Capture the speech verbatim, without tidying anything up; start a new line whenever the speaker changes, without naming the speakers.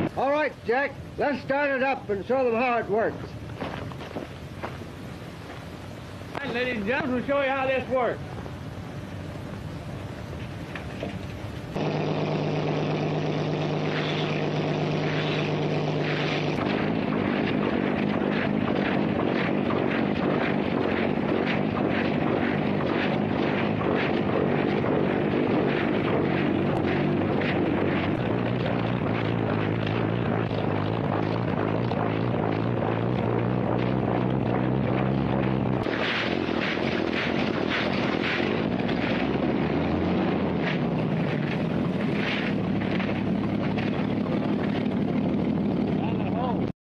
All right, Jack, let's start it up and show them how it works.
All right, ladies and gentlemen, we'll show you how this works.